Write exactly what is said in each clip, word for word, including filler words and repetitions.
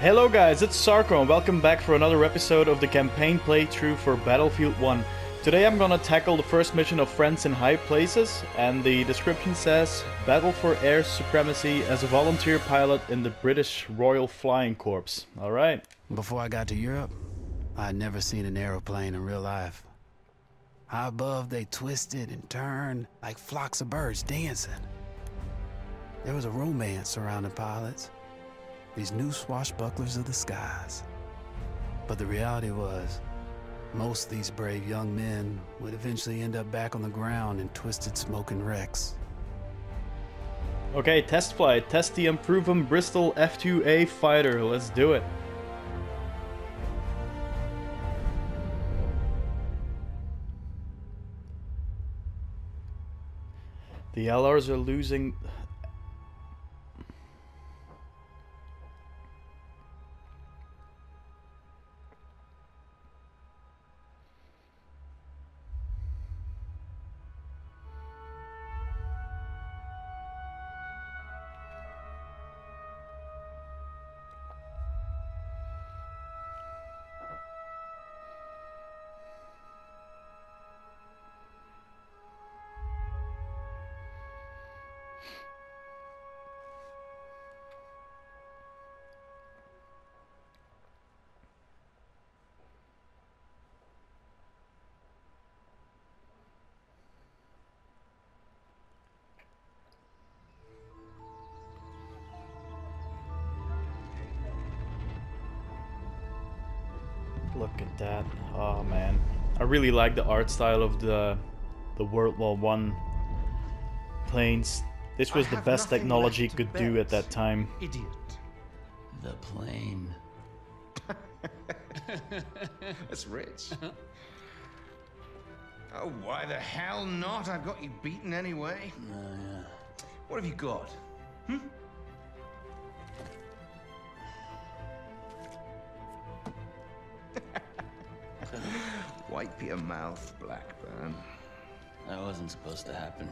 Hello guys, it's Sarko and welcome back for another episode of the campaign playthrough for Battlefield one. Today I'm gonna tackle the first mission of Friends in High Places, and the description says Battle for Air Supremacy as a volunteer pilot in the British Royal Flying Corps. Alright. Before I got to Europe, I had never seen an aeroplane in real life. High above, they twisted and turned like flocks of birds dancing. There was a romance surrounding pilots, these new swashbucklers of the skies. But the reality was, most of these brave young men would eventually end up back on the ground in twisted smoking wrecks. Okay, test flight. Test the improved Bristol F two A fighter. Let's do it. The L Rs are losing... Look at that. Oh man. I really like the art style of the the World War One planes. This was the best technology could do at that time. Idiot. The plane. That's rich. Oh, why the hell not? I've got you beaten anyway. Oh, yeah. What have you got? Hmm? Wipe your mouth, Blackburn. That wasn't supposed to happen.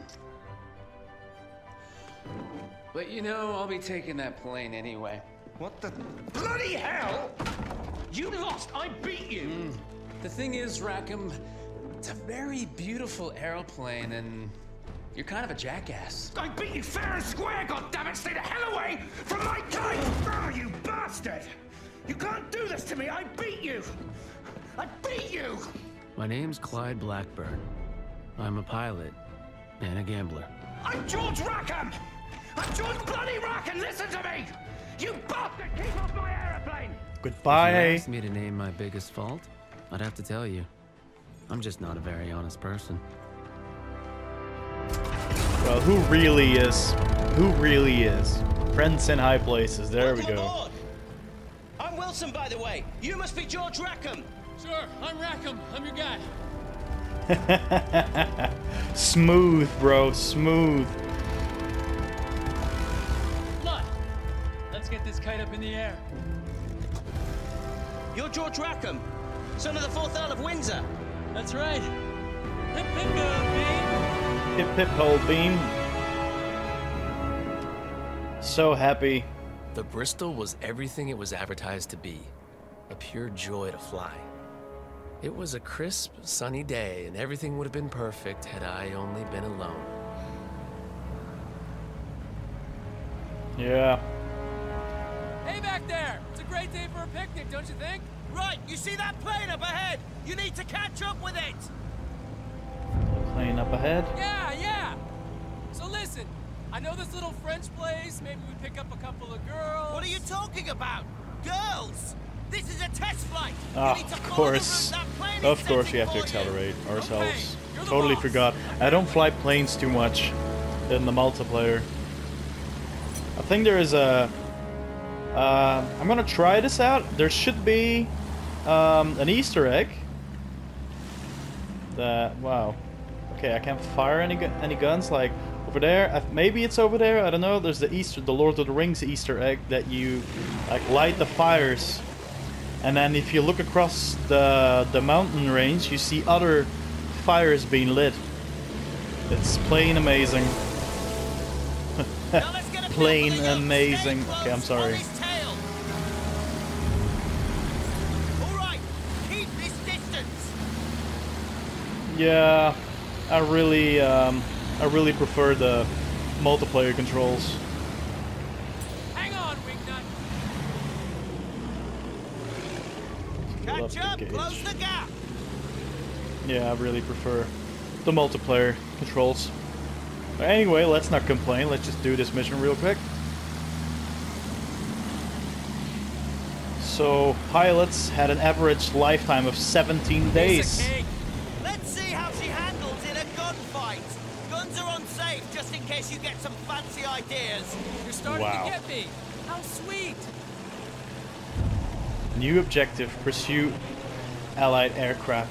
But you know, I'll be taking that plane anyway. What the bloody hell? You lost! I beat you! Mm. The thing is, Rackham, it's a very beautiful aeroplane, and you're kind of a jackass. I beat you fair and square, goddammit! Stay the hell away from my kite! Oh, you bastard! You can't do this to me! I beat you! I beat you! My name's Clyde Blackburn. I'm a pilot and a gambler. I'm George Rackham! I'm George bloody Rackham! Listen to me! You bastard! Keep off my aeroplane! Goodbye. If you asked me to name my biggest fault, I'd have to tell you, I'm just not a very honest person. Well, who really is? Who really is? Friends in High Places. There we go. Aboard. I'm Wilson, by the way. You must be George Rackham. Sure, I'm Rackham. I'm your guy. Smooth, bro. Smooth. Blood. Let's get this kite up in the air. You're George Rackham, son of the fourth Earl of Windsor. That's right. Hip hip go, beam. Hip hip whole beam. So happy. The Bristol was everything it was advertised to be. A pure joy to fly. It was a crisp, sunny day, and everything would have been perfect had I only been alone. Yeah. Hey back there! It's a great day for a picnic, don't you think? Right, you see that plane up ahead? You need to catch up with it. Plane up ahead. Yeah, yeah! So listen, I know this little French place, maybe we pick up a couple of girls. What are you talking about? Girls! This is a test flight! Ah, You need to of follow the course. route that plane is Of course we setting have to for you. accelerate ourselves. Okay, you're the Totally boss. forgot. I don't fly planes too much in the multiplayer. I think there is a... Uh, I'm gonna try this out. There should be um, an Easter egg. That... Wow. Okay, I can't fire any gu any guns, like... Over there, I, maybe it's over there, I don't know. There's the Easter, the Lord of the Rings Easter egg that you like light the fires, and then if you look across the the mountain range, you see other fires being lit. It's plain amazing. Plain amazing. Okay, I'm sorry. Yeah, I really, um, I really prefer the multiplayer controls. Hang on, Wingnut. Catch Love up, the gauge. close the gap. Yeah, I really prefer the multiplayer controls. But anyway, let's not complain. Let's just do this mission real quick. So, pilots had an average lifetime of seventeen days. Piece of cake. Let's see how she handles in a gunfight. Guns are unsafe, just in case you get some fancy ideas. You're starting Wow. to get me. How sweet. New objective, pursue Allied aircraft.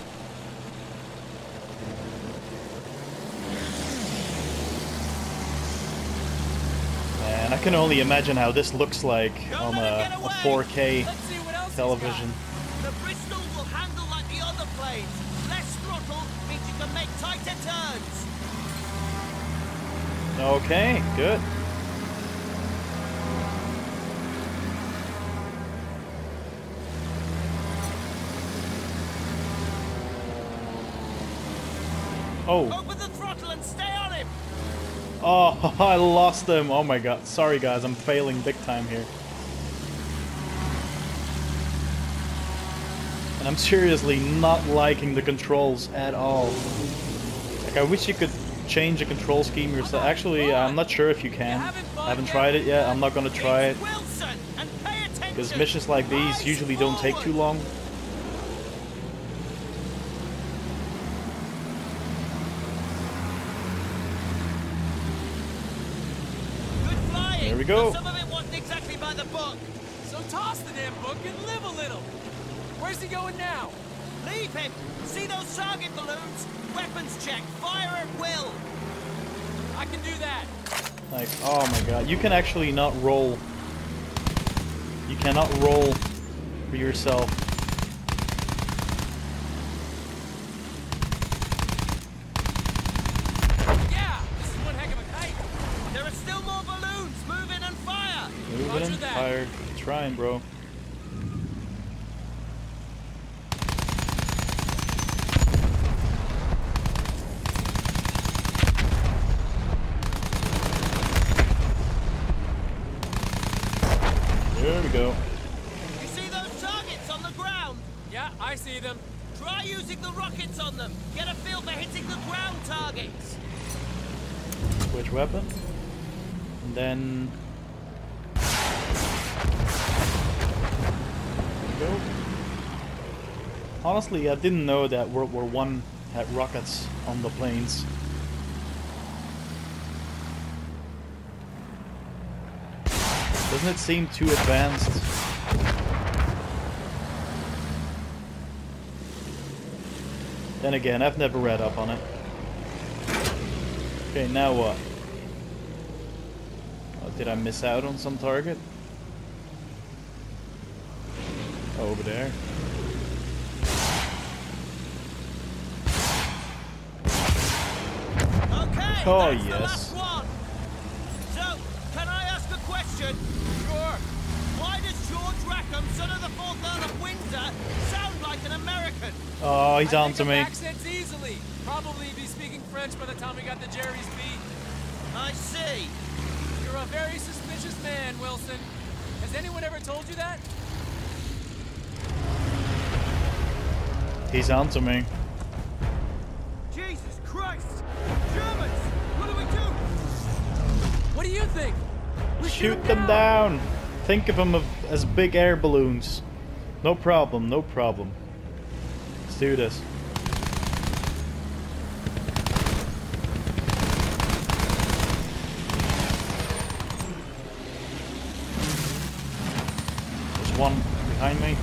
And I can only imagine how this looks like Don't on let her a, get a away. four K Let's see what else he's television. The Bristol will handle like the other planes. Less throttle means you can make tighter turns. Okay, good. Oh, Open the throttle and stay on him. oh, I lost him. Oh my god. Sorry guys, I'm failing big time here. And I'm seriously not liking the controls at all. Like, I wish you could change the control scheme yourself. Actually, I'm not sure if you can. I haven't tried it yet. I'm not gonna try it. It's Wilson, and pay attention. Because missions like these Eyes usually don't take too forward. long. Good flying. There we go. But some of it wasn't exactly by the book. So toss the damn book and live a little. Where's he going now? Leave him. See those target balloons? Weapons check. Fire at will. I can do that. Like, oh my god. You can actually not roll. You cannot roll for yourself. Yeah, this is one heck of a kite. There are still more balloons. Move in and fire. Moving Roger and that. fire. Trying, bro. There we go. You see those targets on the ground? Yeah, I see them. Try using the rockets on them. Get a feel for hitting the ground targets. Switch weapon. And then... There we go. Honestly, I didn't know that World War One had rockets on the planes. Doesn't it seem too advanced? Then again, I've never read up on it. Okay, now what? Oh, did I miss out on some target? Oh, over there. Okay, Oh, that's the yes. last one. So, can I ask a question? Sure. Why does George Rackham, son of the fourth Earl of Windsor, sound like an American? Oh, he's I on pick to up me. accents easily. Probably be speaking French by the time we got the Jerry's beat. I see. You're a very suspicious man, Wilson. Has anyone ever told you that? He's on to me. Jesus Christ! Germans! What do we do? What do you think? We Shoot them down. Think of them as big air balloons. No problem, no problem. Let's do this. There's one behind me.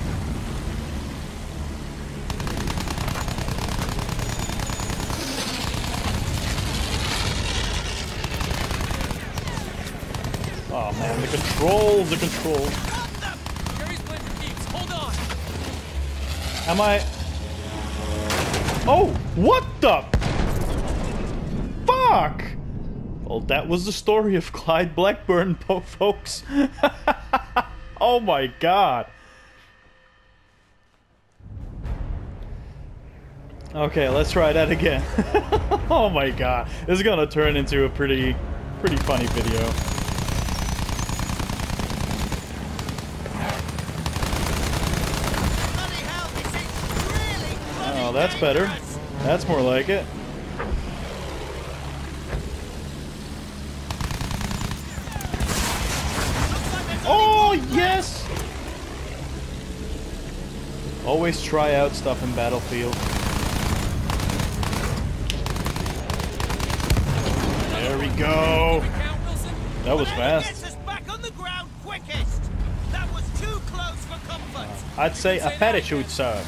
Oh man, the controls, the controls. Jerry's playing for keeps. Hold on. Am I... Oh, what the... Fuck! Well, that was the story of Clyde Blackburn, po- folks. Oh my god. Okay, let's try that again. Oh my god. This is gonna turn into a pretty, pretty funny video. Bloody hell, this is really bloody Oh, that's better. dangerous. That's more like it. Looks like there's Oh, only one yes! Always try out stuff in Battlefield. There we go. Count, Wilson? That was Whoever fast. gets us back on the ground quickest. That was too close for comfort. I'd say a parachute, sir.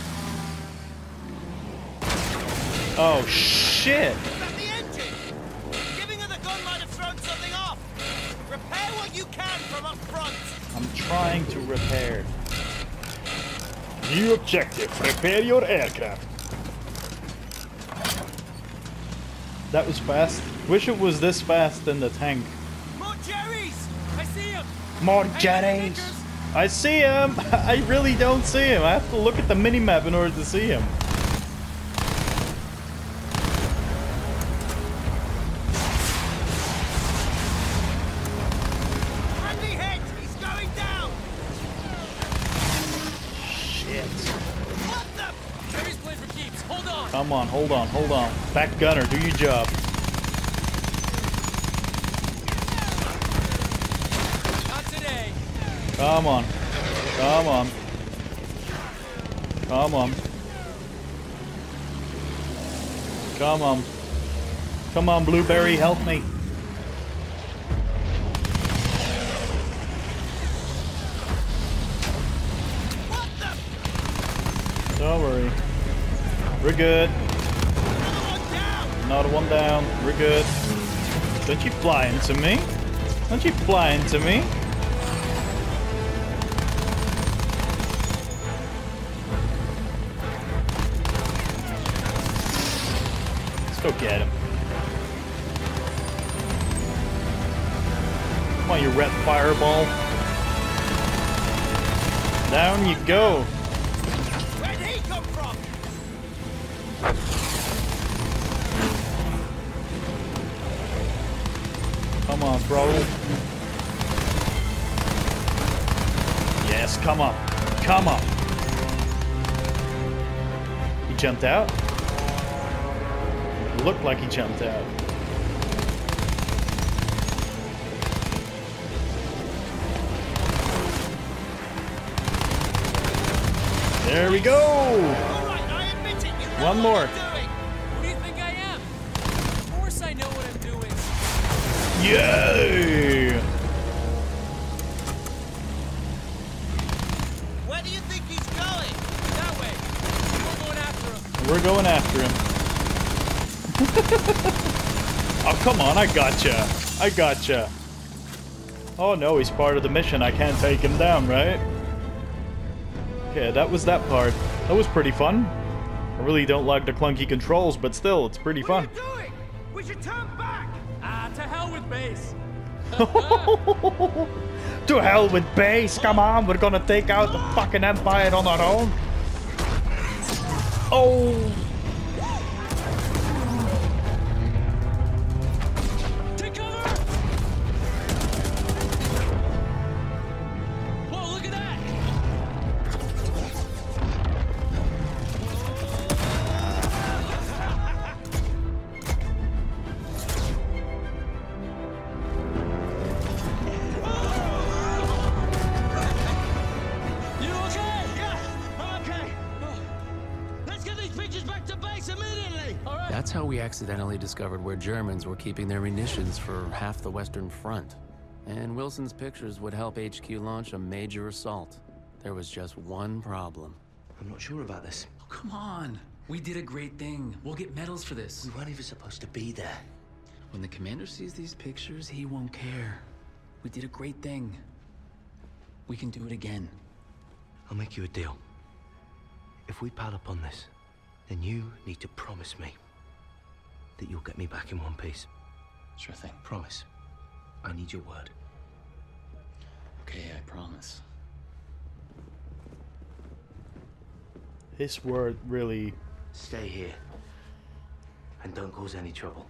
Oh, shit. Is that the engine? Giving her the gun might have thrown something off. Repair what you can from up front. I'm trying to repair. New objective, repair your aircraft. That was fast. Wish it was this fast in the tank. More Jerry's! I see him. More Hey, Jetties! Snickers. I see him! I really don't see him. I have to look at the minimap in order to see him. Friendly hit! He's going down! Shit. What the? Jerry's playing for keeps. Hold on. Come on, hold on, hold on. Back gunner, do your job. Not today. Come on. Come on. Come on. Come on. Come on, Blueberry, help me. What the? Don't worry. We're good. Another one down! Another one down. We're good. Don't you fly into me? Don't you fly into me? Let's go get him. Come on, you red fireball. Down you go. Where'd he come from? Come on, bro. Yes, come on. Come on. He jumped out? Looked like he jumped out. There we go! All right, I admit it. You know One what more. you're doing. Who do you think I am? Of course I know what I'm doing. Yay! Where do you think he's going? That way. We're going after him. We're going after him. Oh, come on, I gotcha. I gotcha. Oh no, he's part of the mission. I can't take him down, right? Okay, that was that part. That was pretty fun. I really don't like the clunky controls, but still, it's pretty fun. What are you doing? We should turn back. Ah, to hell with base. To hell with base, come on, we're gonna take out the fucking Empire on our own. Oh! Take cover! Whoa, look at that! You okay? Yeah, I'm okay. Let's get these pictures back to base immediately. All right. That's how we accidentally discovered where Germans were keeping their munitions for half the Western Front. And Wilson's pictures would help H Q launch a major assault. There was just one problem. I'm not sure about this. Oh, come on. We did a great thing. We'll get medals for this. We weren't even supposed to be there. When the commander sees these pictures, he won't care. We did a great thing. We can do it again. I'll make you a deal. If we pile up on this, then you need to promise me that you'll get me back in one piece. Sure thing. Promise. I need your word. Okay, I promise. His word really... Stay here. And don't cause any trouble.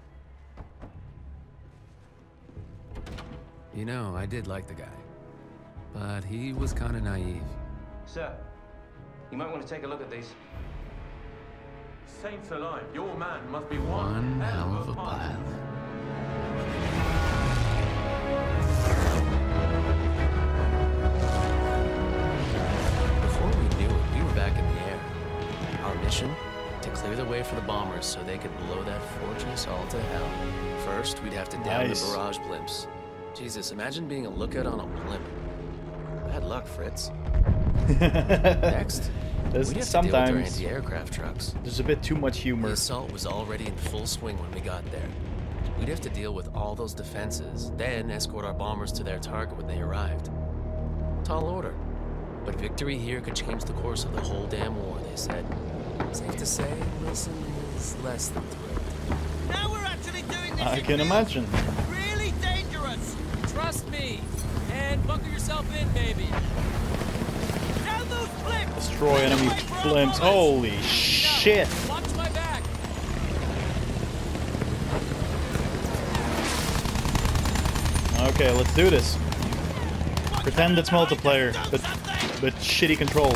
You know, I did like the guy. But he was kind of naive. Sir, you might want to take a look at these. Saints alive, your man must be One one hell of a path. Before we knew it, we were back in the air. Our mission? To clear the way for the bombers so they could blow that fortress all to hell. First, we'd have to down Nice. the barrage blimps. Jesus, imagine being a lookout on a blimp. Bad luck, Fritz. Next, There's we'd have to deal with sometimes their anti-aircraft trucks. there's a bit too much The humor. assault was already in full swing when we got there. We'd have to deal with all those defenses, then escort our bombers to their target when they arrived. Tall order. But victory here could change the course of the whole damn war, they said. Safe to say, Wilson is less than thrilled. Now we're actually doing this. I it can feels imagine. Really dangerous. Trust me. And buckle yourself in, baby. Down those blimps. Destroy enemy Away for our blimps. bombers. Holy Now, shit! watch my back. Okay, let's do this. Pretend it's multiplayer, but but shitty controls.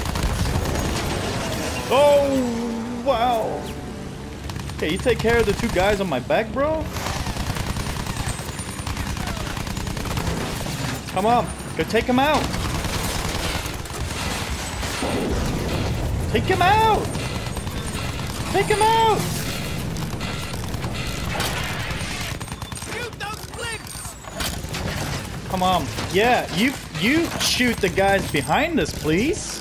Oh wow! Okay, you take care of the two guys on my back, bro. Come on, go take him out. Take him out. Take him out. Shoot those blimps. Come on. Yeah, you you shoot the guys behind us, please.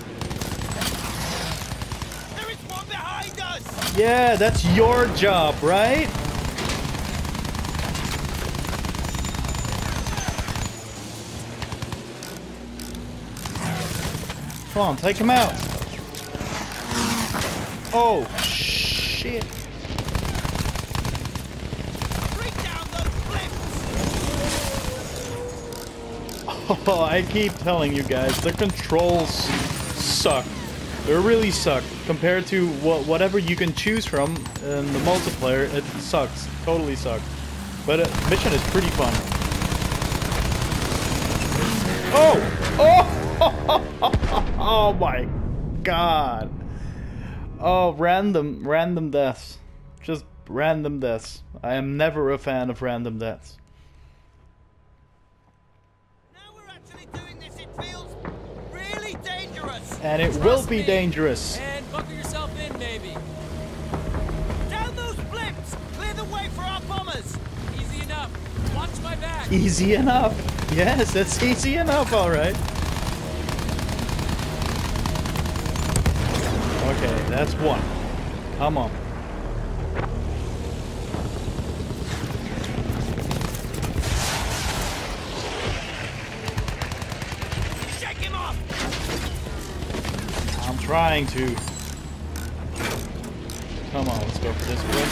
There is one behind us. Yeah, that's your job, right? Come on, take him out. Oh, shit. Bring down those blimps. Oh, I keep telling you guys, the controls suck. They really suck. Compared to what, whatever you can choose from in the multiplayer, it sucks. Totally sucks. But uh, mission is pretty fun. Oh! Oh! Oh my god. Oh, random, random deaths. Just random deaths. I am never a fan of random deaths. Now we're actually doing this. It feels really dangerous. And it will Trust be me. dangerous. And buckle yourself in, baby. Down those blimps. Clear the way for our bombers. Easy enough. Watch my back. Easy enough. Yes, that's easy enough, alright. Okay, that's one. Come on. Shake him off. I'm trying to. Come on, let's go for this one.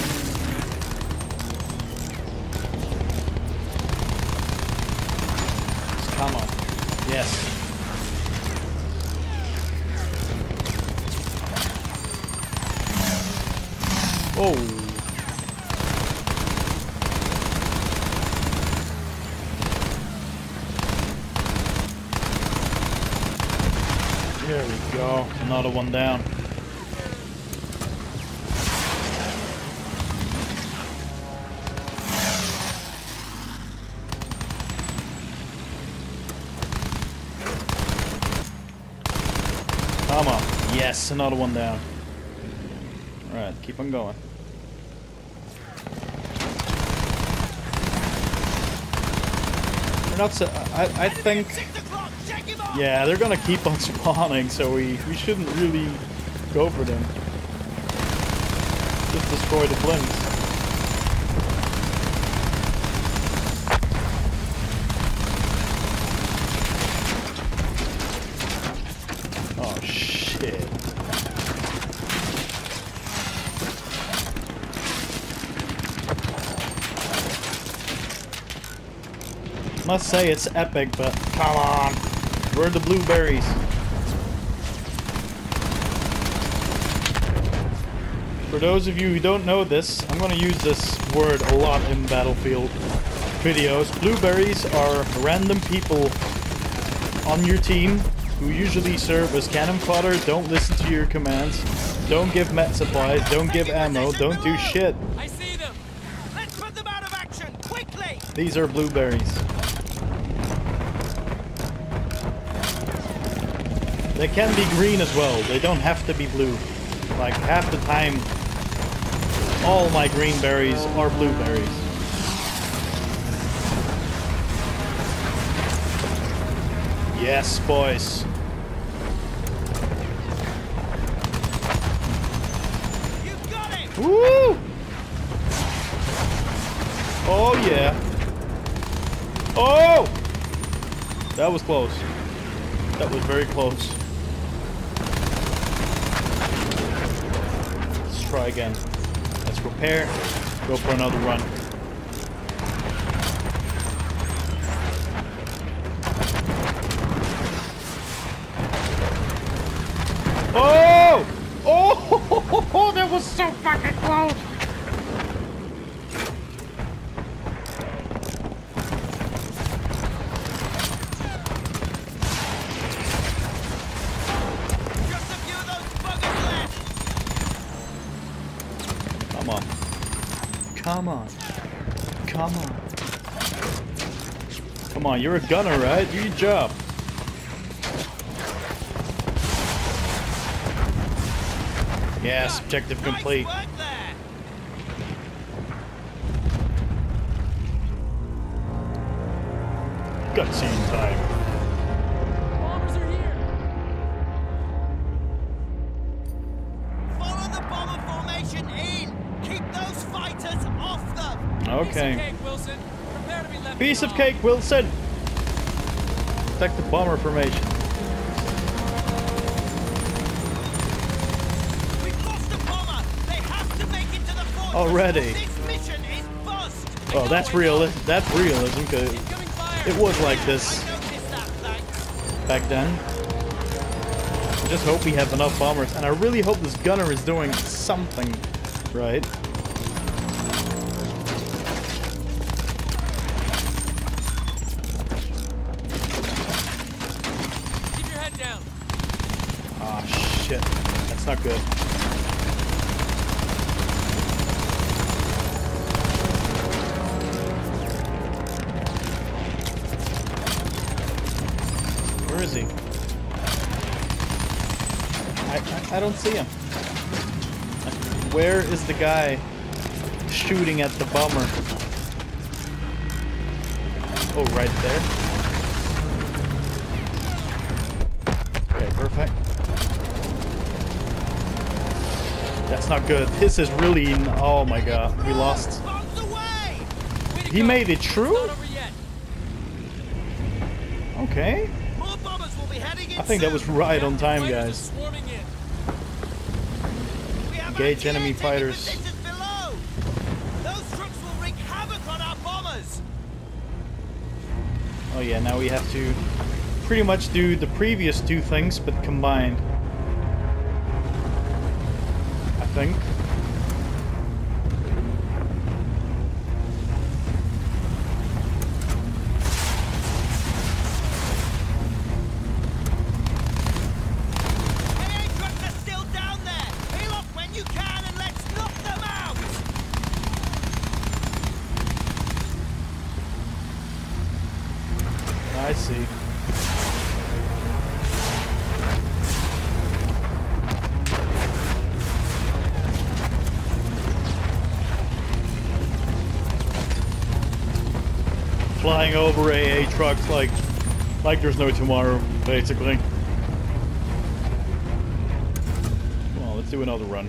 Come on. Yes. Oh. There we go. Another one down. Come on. Yes, another one down. Alright, keep on going. They're not so, I, I think... Six o'clock. Shake him off. Yeah, they're gonna keep on spawning, so we, we shouldn't really go for them. Just destroy the blimps. Oh shit. Must say it's epic, but come on. Where are the blueberries? For those of you who don't know this, I'm gonna use this word a lot in Battlefield videos. Blueberries are random people on your team who usually serve as cannon fodder, don't listen to your commands, don't give med supplies, don't give ammo, don't do shit. I see them. Let's put them out of action quickly. These are blueberries. They can be green as well. They don't have to be blue. Like half the time, all my green berries are blueberries. Yes, boys. You got it. Woo! Oh yeah. Oh! That was close. That was very close. Let's try again. Let's prepare. Go for another run. Oh! Oh! That was so fucking close! Just a few of those buggers left. Come on. Come on. Come on. Come on, you're a gunner, right? Do your job. Yes, objective complete. Nice work there. Cutscene time. Bombers are here. Follow the bomber formation in. Keep those fighters off them. Piece of Okay. cake, Wilson. Prepare to be left Piece of behind. cake, Wilson. Protect the bomber formation. We've lost a bomber. They have to make it to the fortress. Already. Or this mission is bust. Oh, that's real. That's realism. Cause Incoming fire. it was like this I noticed that, thanks. back then. I just hope we have enough bombers, and I really hope this gunner is doing something right. Keep your head down. Ah, shit. That's not good. Where is he? I, I, I don't see him. Where is the guy shooting at the bomber? Oh, right there. Okay, perfect. That's not good. This is really... Oh my god. We lost. Bombs away. Way to He go. made it It's true? not over yet. Okay. More bombers will be heading in I think that was soon. right on time, Fighters are guys. swarming in. We have Engage I T A enemy taking fighters. positions below. Those troops will wreak havoc on our bombers. Oh yeah, now we have to pretty much do the previous two things, but combined. I think. A A trucks are still down there. Peel off when you can and let's knock them out. I see. Flying over A A trucks like like there's no tomorrow, basically. Well, let's do another run.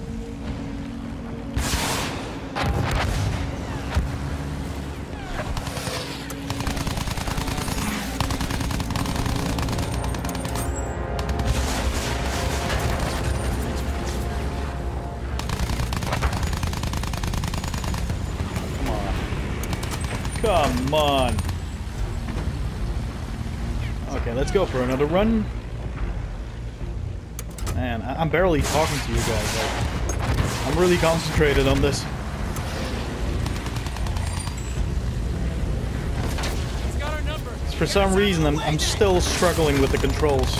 Come on. Come on. Okay, let's go for another run. Man, I I'm barely talking to you guys. Like, I'm really concentrated on this. He's got our number. For some reason, I'm, I'm still struggling with the controls.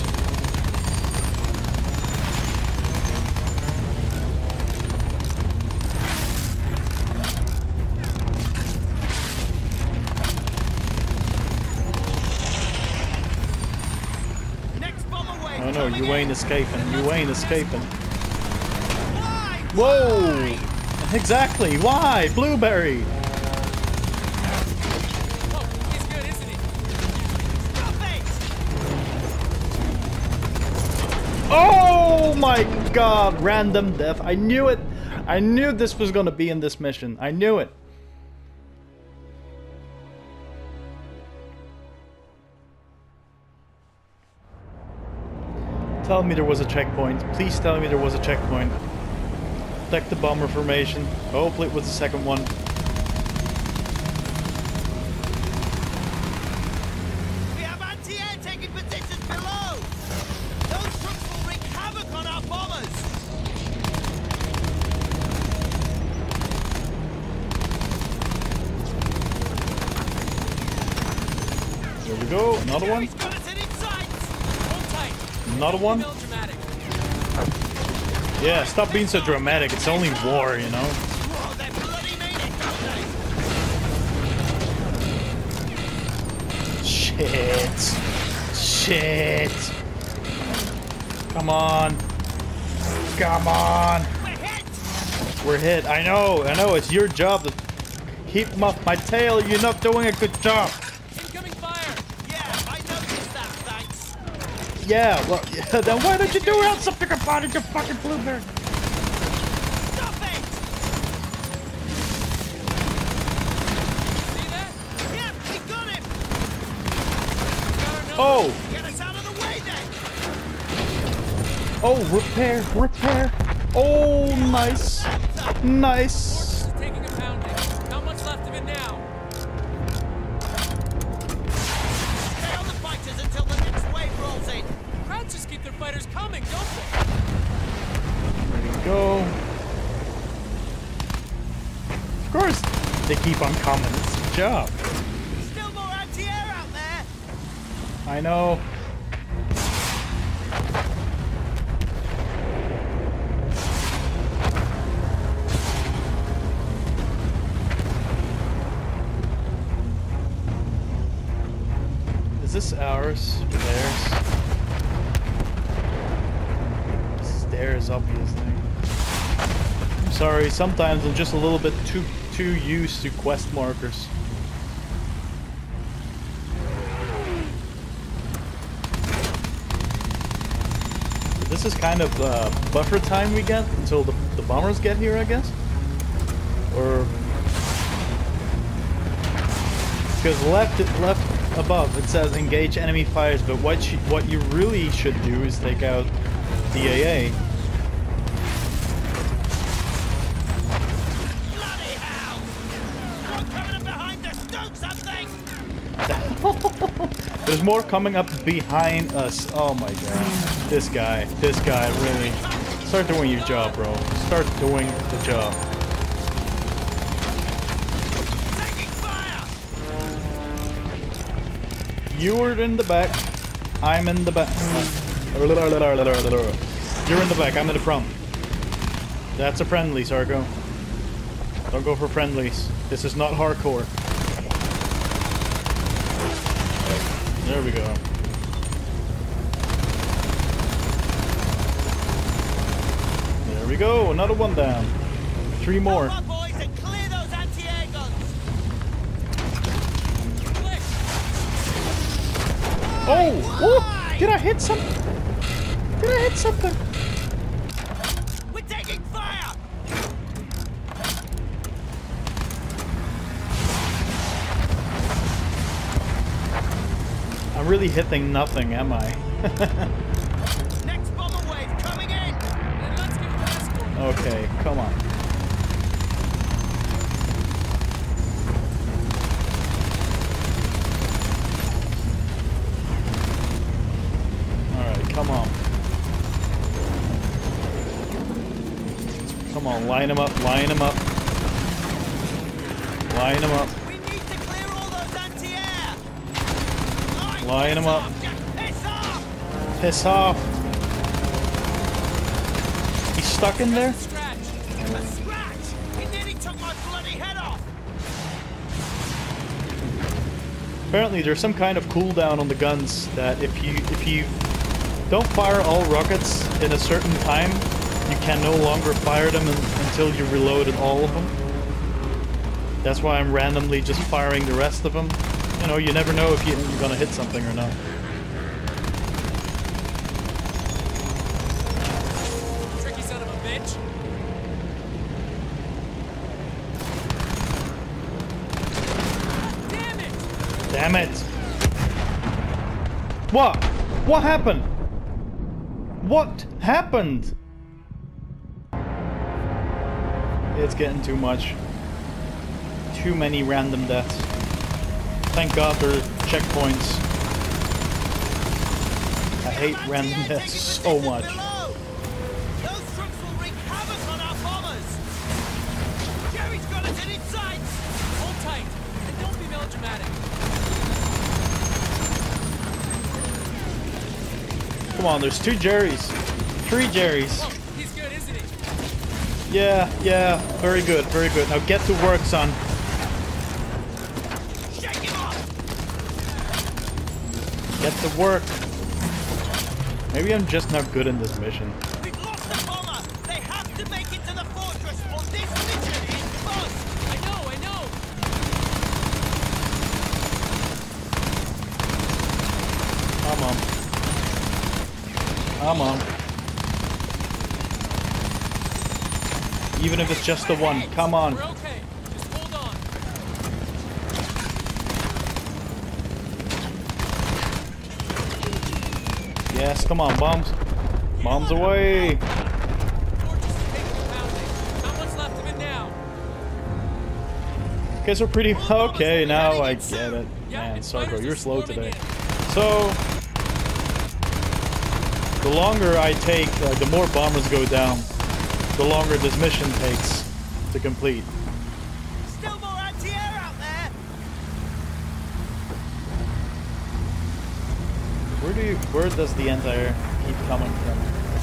Oh no, you ain't escaping. You ain't escaping. Whoa! Exactly. Why? Blueberry. Oh, he's good, isn't he? Oh my god! Random death. I knew it. I knew this was gonna be in this mission. I knew it. Tell me there was a checkpoint. Please tell me there was a checkpoint. Protect the bomber formation. Hopefully it was the second one. We have anti-air taking positions below. Those troops will wreak havoc on our bombers. There we go. Another one. He's got us in its sights. Hold tight. Another one. Melodramatic. Yeah, stop being so dramatic. It's only war, you know. Whoa, they bloody mean it, don't Shit. Shit. Come on. Come on. they? We're hit. We're hit. I know. I know. It's your job to keep them off my tail. You're not doing a good job. Incoming fire. Yeah, I noticed that, thanks. Yeah, well, yeah, then why don't you do something about it, you fucking blueberry? Stop it! See that? Yep, we got him! Got our number. Oh! Get us out of the way then! Oh, repair, repair. Oh, nice. Nice. Fortress is taking a pounding. Not much left of it now. Stay on the fighters until the next wave rolls in. Crowds just keep their fighters coming, don't they? There we go. Of course, they keep on coming. It's a job. Still more anti-air out there! I know. Is this ours or theirs? This is theirs, obviously. I'm sorry, sometimes I'm just a little bit too too used to quest markers. This is kind of uh, buffer time we get until the, the bombers get here, I guess? Or... Because left left above it says engage enemy fires, but what you, what you really should do is take out D A A. Bloody hell! More coming up behind us, do something! There's more coming up behind us. Oh my god. This guy. This guy, really. Start doing your job, bro. Start doing the job. Taking fire! You're in the back. I'm in the back. You're in the back. I'm in the front. That's a friendly, Sarko. Don't go for friendlies. This is not hardcore. There we go. There we go. Another one down. Three more. Come on, boys, and clear those anti-air guns! Click. Oh! Oh! Did I hit something? Did I hit something? We're taking fire! I'm really hitting nothing, am I? Next bomber wave coming in! Then let's give it an escort. Okay, come on. Alright, come on. Come Come on, line them up, line them up. Line them up. We need to clear all those anti-air. Line them up. Piss off! Piss off. He's stuck in there? Scratch! A scratch! He nearly took my bloody head off! Apparently there's some kind of cooldown on the guns that if you if you don't fire all rockets in a certain time, you can no longer fire them un until you reloaded all of them. That's why I'm randomly just firing the rest of them. You know, you never know if you, you're gonna hit something or not. Tricky son of a bitch. Damn it! Damn it! What? What happened? What happened? It's getting too much. Too many random deaths. Thank God there are checkpoints. I hate random deaths so much. Those troops will wreak havoc on our bombers! Jerry's got us in its sights! Hold tight, and don't be melodramatic. Come on, there's two Jerrys. Three Jerrys. Oh, he's good, isn't he? Yeah, yeah, very good, very good. Now get to work, son. Shake him off! Get to work. Maybe I'm just not good in this mission. We've lost the bomber! They have to make it to the fortress, or this mission is bust! I know, I know. Come on. Come on. Even if it's just the one, come on. We're okay. Just hold on. Yes, come on, bombs. Bombs away. Fortress is capable of pounding. Not much left of it now. Okay, so pretty okay. Now I get it. Man, Sarko, you're slow today. So the longer I take, uh, the more bombers go down. The longer this mission takes to complete. Still more anti-air out there! Where do you, where does the anti-air keep coming from?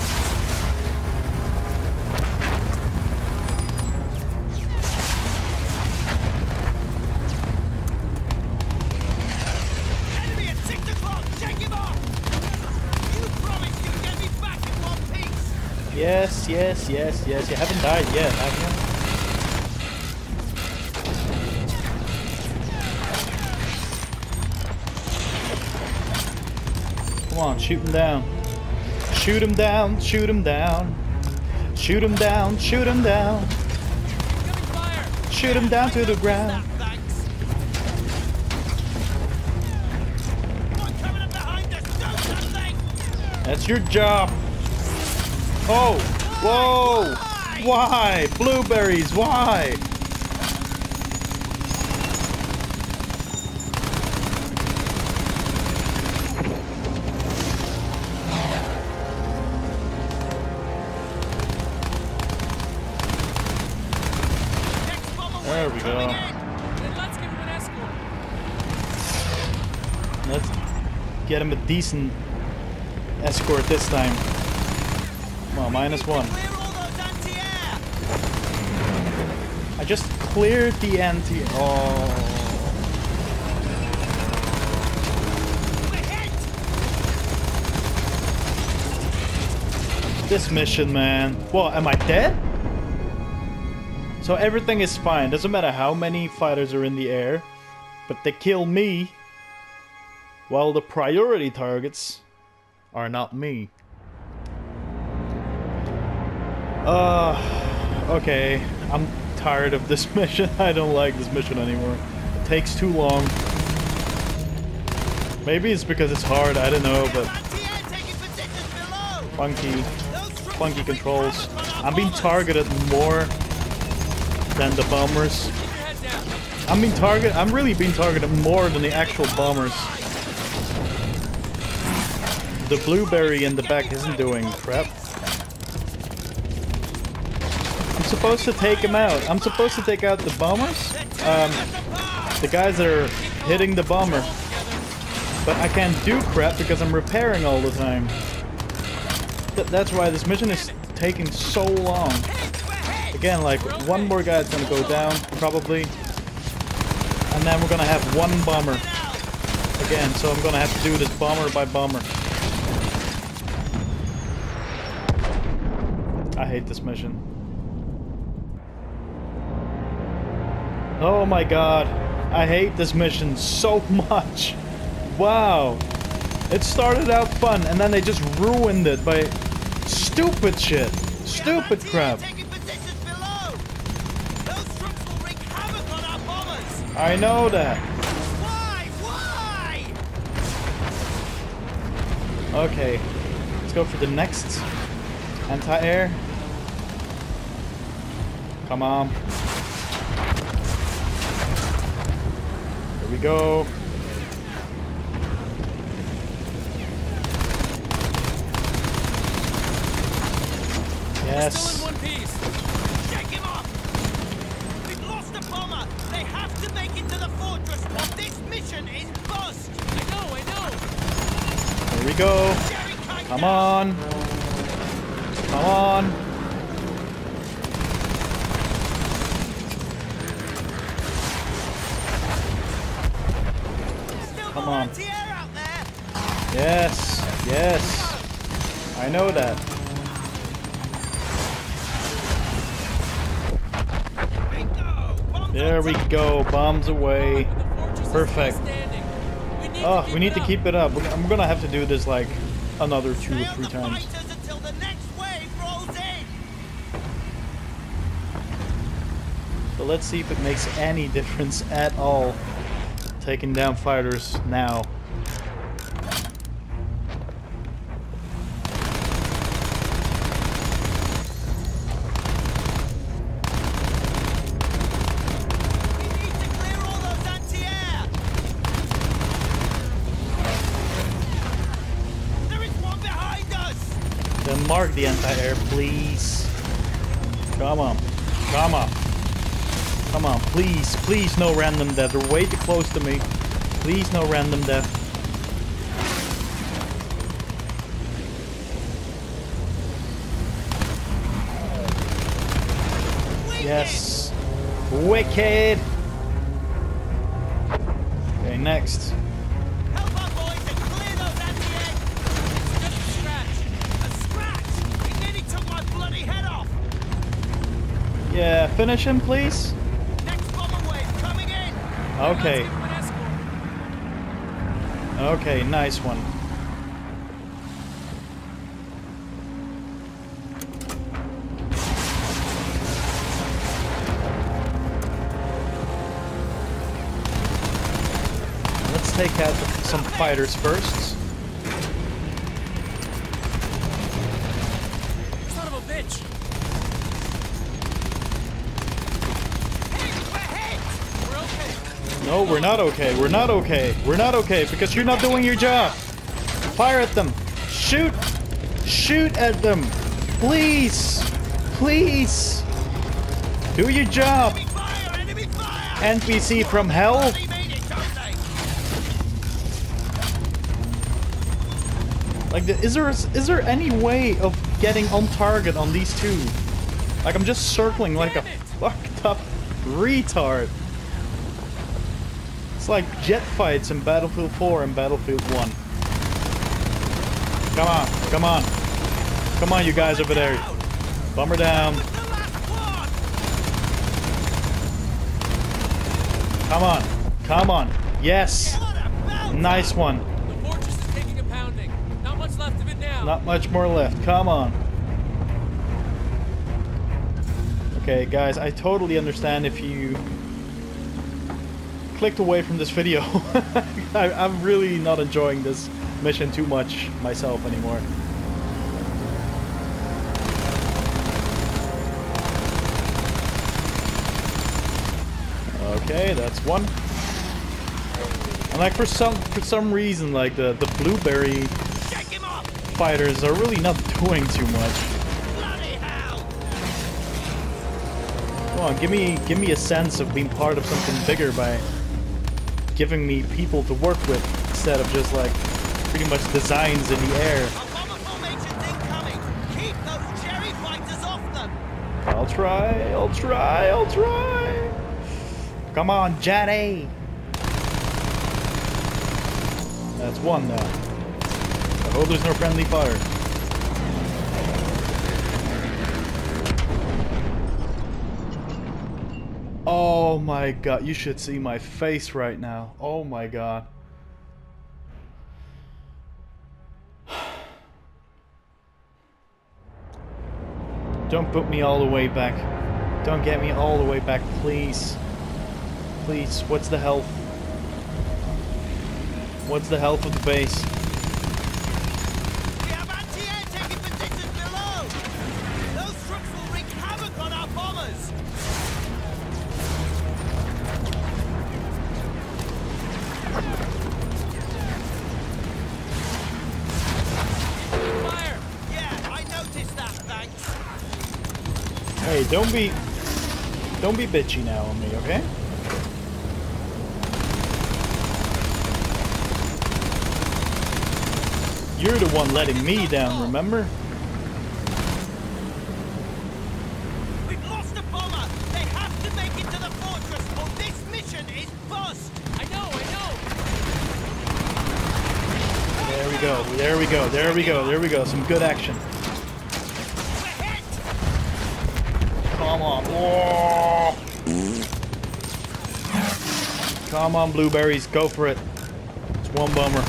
Enemy at six o'clock! Shake him off! You promised you'd get me back in one piece! Yes, yes, yes, yes. You haven't died yet, have you? Come on, shoot him down. Shoot him down, shoot him down. Shoot him down, shoot him down. Incoming fire. Shoot him down to the ground. Thanks! One coming up behind us! Do something! That's your job. Oh, whoa. Why? Blueberries, why? There we go. Then let's give him an escort. Let's get him a decent escort this time. Come on, minus one. Clear all those anti-air! I just cleared the anti. Oh. We're hit! This mission, man. What, am I dead? So everything is fine. Doesn't matter how many fighters are in the air, but they kill me, while the priority targets are not me. Uh, okay. I'm tired of this mission. I don't like this mission anymore. It takes too long. Maybe it's because it's hard. I don't know, but Anti-air taking positions below! funky, Those troops funky will wreak controls. havoc on our I'm being bombers. targeted more than the bombers. Keep your head down. I'm being targeted. I'm really being targeted more than the actual bombers. The blueberry in the back isn't doing crap. I'm supposed to take him out. I'm supposed to take out the bombers. Um, the guys that are hitting the bomber. But I can't do crap because I'm repairing all the time. Th that's why this mission is taking so long. Again, like, one more guy's gonna go down, probably. And then we're gonna have one bomber. Again, so I'm gonna have to do this bomber by bomber. I hate this mission. Oh my god. I hate this mission so much. Wow. It started out fun and then they just ruined it by stupid shit. Stupid crap. I know that. Why? Why? Okay. Let's go for the next anti-air. Come on. Here we go. Yes. Still in one piece. Shake him off. We've lost a bomber. They have to make it to the fortress or this mission is bust. I know, I know. Here we go. Come on. Come on. Come on. Yes. Yes. I know that. There we go. Bombs away. Perfect. Oh, we need to keep it up. I'm gonna have to do this like another two or three times. So let's see if it makes any difference at all. Taking down fighters now. Then mark the anti-air, please. Come on. Come on. Come on, please. Please no random death. They're way too close to me. Please no random death. Yes. Wicked. Okay, next. Yeah, finish him, please. Next bomber wave coming in. Okay. Okay, nice one. Let's take out the, some fighters first. Son of a bitch. No, we're not okay. We're not okay. We're not okay because you're not doing your job. Fire at them. Shoot. Shoot at them. Please. Please. Do your job. N P C from hell. Like, is there is there any way of getting on target on these two? Like, I'm just circling like a fucked up retard. It's like jet fights in Battlefield four and Battlefield one. Come on, come on. Come on, you guys over there. Bomber down. Come on, come on. Yes. Nice one. The fortress is taking a pounding. Not much left of it now. Not much more left. Come on. Okay, guys, I totally understand if you clicked away from this video. I, I'm really not enjoying this mission too much myself anymore. Okay, that's one. And like for some for some reason, like the the blueberry fighters are really not doing too much. Come on, give me give me a sense of being part of something bigger by giving me people to work with instead of just like pretty much designs in the air. Bomber formations incoming. Keep those cherry fighters off them. I'll try, I'll try, I'll try. Come on, Johnny. That's one now. I hope there's no friendly fire. Oh my god, you should see my face right now. Oh my god. Don't put me all the way back. Don't get me all the way back, please. Please, what's the health? What's the health of the base? We have anti-air taking positions below. Those troops will wreak havoc on our bombers. Fire! Yeah, I noticed that, thanks. Hey, don't be... Don't be bitchy now on me, okay? You're the one letting me down, remember? We've lost a bomber! They have to make it to the fortress or this mission is bust! I know, I know! There we go, there we go, there we go, there we go. Some good action. We're hit! Come on. Whoa. Come on, blueberries, go for it. It's one bomber.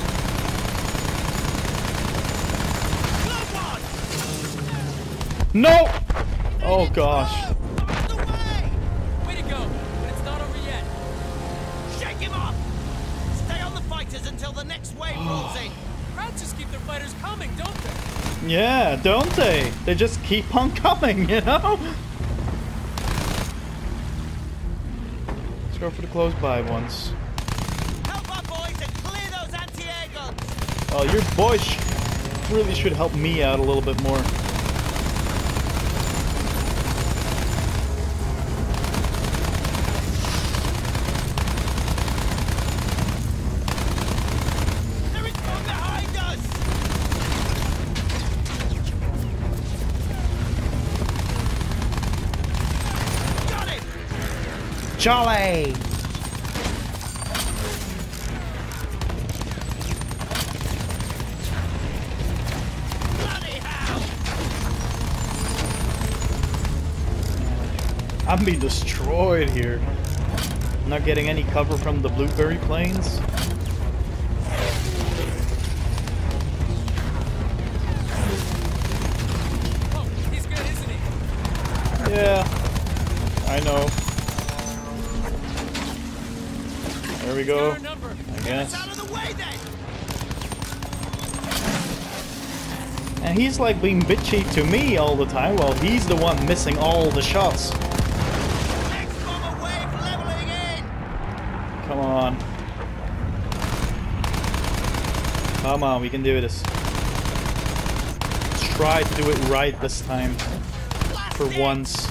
No! Oh gosh. Out the way! Way to go, but it's not over yet. Shake him up! Stay on the fighters until the next wave rolls in. Crowds just keep their fighters coming, don't they? Yeah, don't they? They just keep on coming, you know? Let's go for the close by ones. Help our boys and clear those anti-air guns! Oh, your boys sh really should help me out a little bit more. There is one behind us! Got it! Jolly! Bloody hell! I'm being destroyed here. Not getting any cover from the blueberry plains. Oh, he's good, isn't he? Yeah, I know. There we go. Got our number. I Get guess. us out of the way then! And he's like being bitchy to me all the time while he's the one missing all the shots. Next bomber wave leveling in! Come on. Come on, we can do this. Let's try to do it right this time. For once.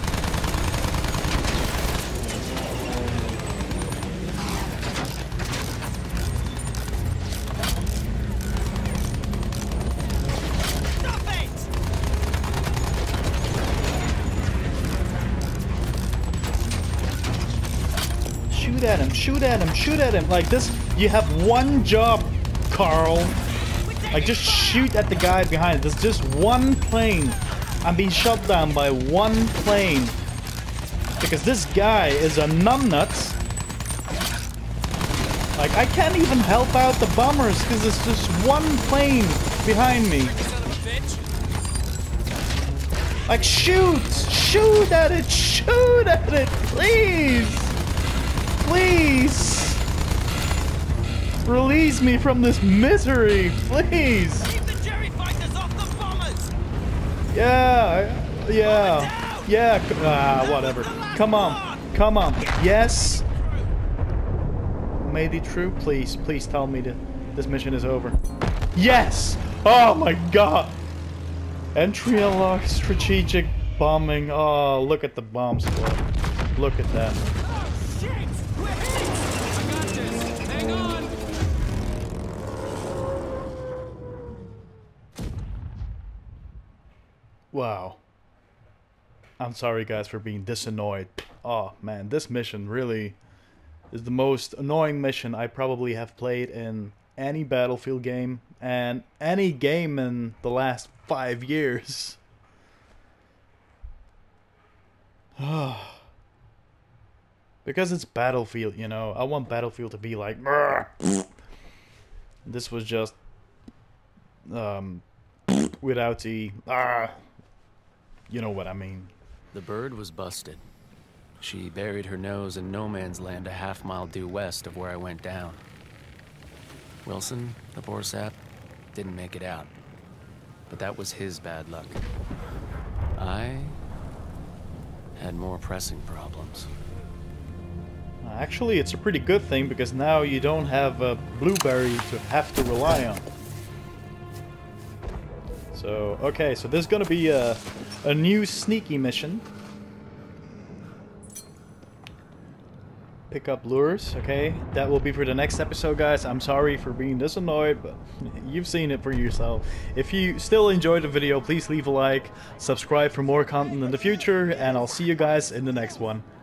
Stop it! Shoot at him, shoot at him, shoot at him. Like this, you have one job, Carl. Like just shoot at the guy behind it. There's just one plane. I'm being shot down by one plane. Because this guy is a numbnut. Like I can't even help out the bombers because there's just one plane behind me. Son of a bitch. Like shoot! Shoot at it! Shoot at it! Please! Please! Release me from this misery! Please! Keep the Jerry fighters off the bombers! Yeah! Yeah! Yeah! c- Ah, whatever. Come on! Come on! Yes! Made it through? Please, please tell me that this mission is over. Yes! Oh my god! Entry unlocked, strategic bombing. Oh, look at the bomb squad. Look at that. Oh, shit! We're hit! I got this. Hang on! Wow. I'm sorry guys for being this annoyed. Oh man, this mission really is the most annoying mission I probably have played in any Battlefield game and any game in the last five years. Because it's Battlefield, you know. I want Battlefield to be like... This was just... Um, without the... Ah, you know what I mean. The bird was busted. She buried her nose in no man's land a half mile due west of where I went down. Wilson, the poor sap, didn't make it out. But that was his bad luck. I had more pressing problems. Actually, it's a pretty good thing because now you don't have a blueberry to have to rely on. So, okay, so this is gonna be a, a new sneaky mission. Pick up lures, okay? That will be for the next episode, guys. I'm sorry for being this annoyed, but you've seen it for yourself. If you still enjoyed the video, please leave a like, subscribe for more content in the future, and I'll see you guys in the next one.